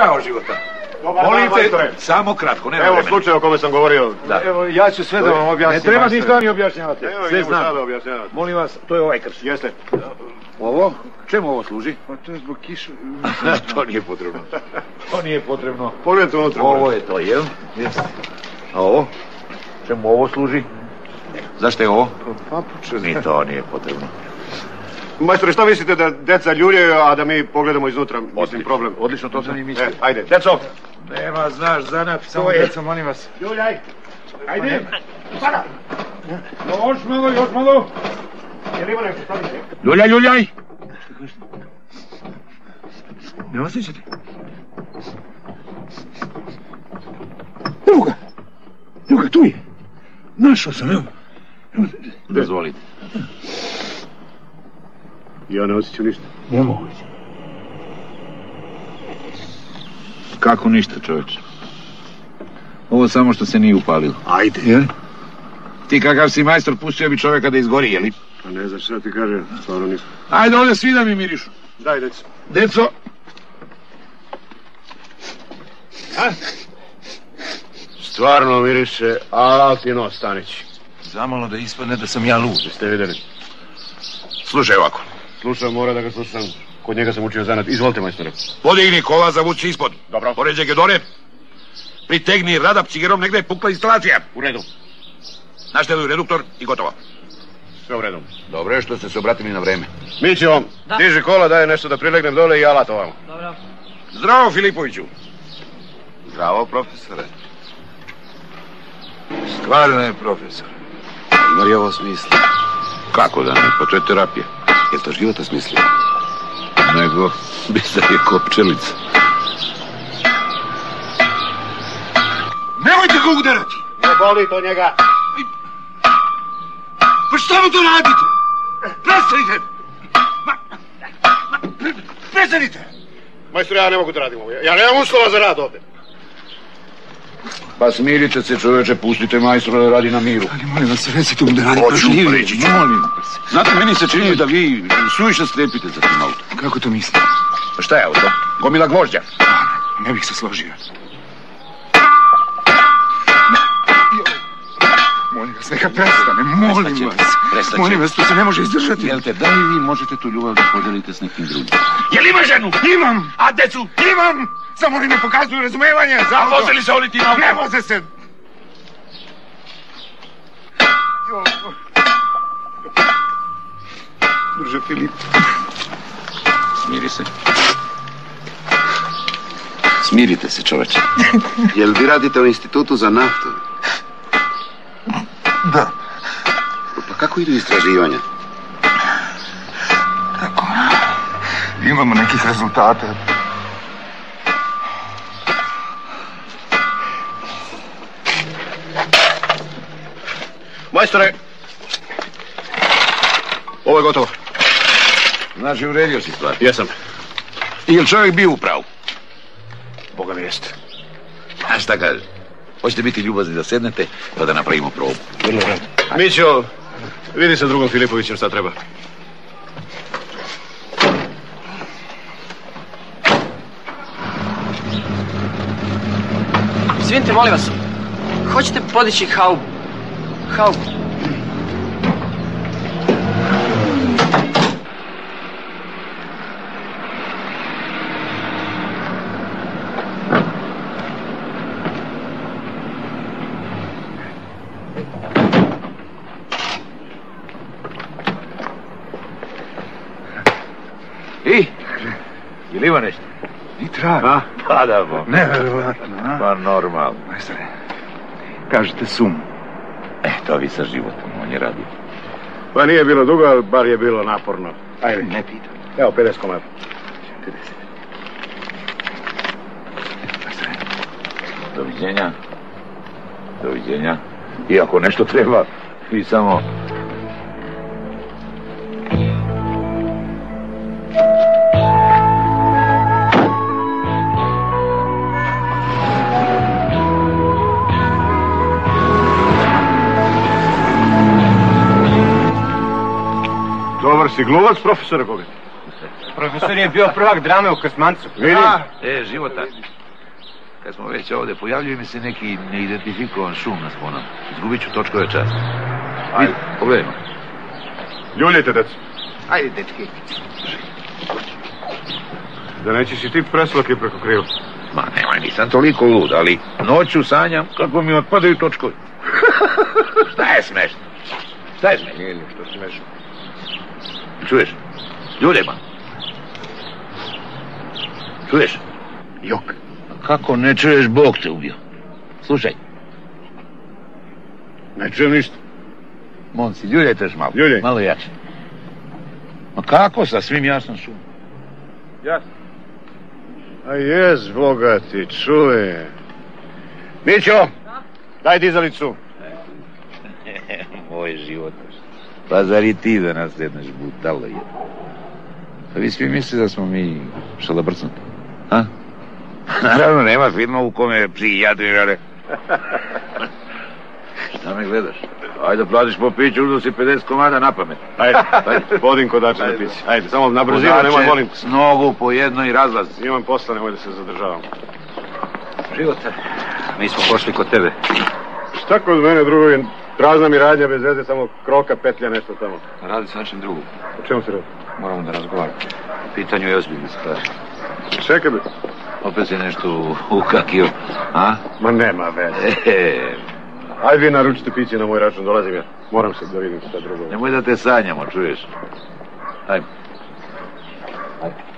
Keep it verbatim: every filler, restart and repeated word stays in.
Pravo života. Molim te, samo kratko, nema vremena. Evo slučaj o kome sam govorio. Evo, ja ću sve da vam objasnim. Ne treba ništa mi objašnjavate. Sve znam. Sada objašnjavate. Molim vas, to je ovaj krš. Jeste. Ovo? Čemu ovo služi? Pa to je zbog kiša. To nije potrebno. To nije potrebno. Pogledajte unutra. Ovo je to, jel? Jeste. A ovo? Čemu ovo služi? Zašto je ovo? Papuče. Ni to nije potrebno. Majstore, šta mislite da deca ljuljaju, a da mi pogledamo iznutra? Mislim, problem. Odlično, to sam i mislio. E, ajde. Deco! Nema, znaš, zanat, Samo to je... deco, molim vas. Ljuljaj! Ajde! Sada! Još malo, još malo! Ljuljaj, ljuljaj! Ne osjećate? Evo ga! Evo ga, tu je! Našao sam, evo. Dozvolite. Ja ne osjećam ništa. Ne moguće. Kako ništa, čovječe? Ovo samo što se nije upalilo. Ajde. Jel? Ti kakav si majstor, pustio bi čovjeka da izgori, jeli? Pa ne znaš šta ti kaže, stvarno nisam. Ajde ovdje svi da mi mirišu. Daj, deco. Deco! A? Stvarno miriše Altino Stanić. Zamalo da ispadne da sam ja lud. Jeste vidjeli? Slušaj ovako. Slušam, mora da ga slušam. Kod njega sam učio zanat. Izvolite, majstore. Podigni kola, zavuči ispod. Dobro. Poređe ga dole. Pritegni radap cigerom, negdje je pukla instalacija. U redu. Našteluj reduktor i gotovo. Sve u redu. Dobro je što ste se obratili na vreme. Mićo, diži kola, daj nešto da prilegnem dole i alat ovamo. Dobro. Zdravo, Filipoviću. Zdravo, profesore. Stvarno je profesor. Ima li ovo smisla? Kako da ne? Pa to je terapija. Je li to života smisli? Nego, bizar je ko pčelica. Nemojte ga udarati! Ne boli to njega. Pa šta mu to radite? Prestanite! Ma, ma, prestanite! Majstore, ja ne mogu da radim ovo. Ja nemam uslova za rad ovdje. Pa smirite se, čovječe, pustite majstora da radi na miru. Ali molim vas, recite mu da radi Hoću, pažljivije. preći ću. Molim vas. Znate, meni se čini da vi suviše strepite za tim autom. Kako to misli? Pa šta je auto? Gomila gvožđa. Ne bih se složio. Molim vas, neka prestane, molim vas. Prestaće. Molim vas, to se ne može izdržati. Jel te, da li vi možete tu ljubav da podijelite s nekim drugim? Jel ima ženu? Imam! A decu? Imam! Samo oni ne pokazuju razumevanje za A auto. voze li se oni tim autom? Ne voze se! Druže Filip. Smiri se. Smirite se, čoveče. Jel vi radite u institutu za naftu? Da. Pa kako idu istraživanja? Tako. Imamo nekih rezultata. Majstore, ovo je gotovo. Znači, uredio si stvar. Jesam. I jel čovjek bio u pravu? Boga mi jeste. A šta kaže? Hoćete biti ljubazni da sednete, pa da napravimo probu. Vrlo rado. Mićo, vidi sa drugom Filipovićem šta treba. Izvinite, molim vas. Hoćete podići haubu? Haubu. I? Ili ima nešto? Ni trag. A? Pa da bo. Neverovatno, a? Pa normalno. Majstore, kažete sum. E, to vi sa životom, on je radio. Pa nije bilo dugo, ali bar je bilo naporno. Ajde. Ne pitam. Evo, pedeset komada. Doviđenja. Doviđenja. I ako nešto treba, vi samo... Dobar si glumac, profesore Kogan. profesor je bio prvak drame u Krsmancu. Vidim. E, Života. Kad smo već ovdje, pojavljuje mi se neki neidentifikovan šum na sponom. Izgubit ću točkove časti. Ajde, pogledajmo. Ljuljajte, deco. Ajde, dečki. Da nećeš i ti preslake preko kriva. Ma nemoj, nisam toliko lud, ali noću sanjam kako mi otpadaju točkovi. Šta je smešno? Šta je smešno? Nije ništa smešno. Čuješ? Ljudima. Čuješ? Jok. A kako ne čuješ, Bog te ubio. Slušaj. Ne čujem ništa. Momci, ljuljajte još malo. Ljuljaj. Malo jače. Ma kako sa svim jasnom šumom? Jasno. A jes, Boga ti, čuje. Mićo, daj dizalicu. Moj život. Pa zar i ti da nas jednaš budalo je? Pa vi svi mislite da smo mi šalabrcnuti? A? Naravno, nema filma u kome psihijatri rade. Šta me gledaš? Ajde, platiš po piću, uzeo si pedeset komada na pamet. Ajde, ajde, vodim kodače da pići. Ajde, samo na brzinu, nemoj, molim. S nogu po jednoj razlaz. Imam posla, nemoj da se zadržavam. Života, mi smo pošli kod tebe. Šta kod mene, drugo, prazna mi radnja bez veze, samo kroka, petlja, nešto tamo. Radi se našem drugom. O čemu se radi? Moramo da razgovaramo. Pitanju je ozbiljne stvari. Čekaj bi. Opet si nešto ukakio, a? Ma nema veze. E, Ajde vi naručite piće na moj račun, dolazim ja. Moram se da vidim šta drugo. nemoj da te sanjamo, čuješ? Ajmo. Ajde.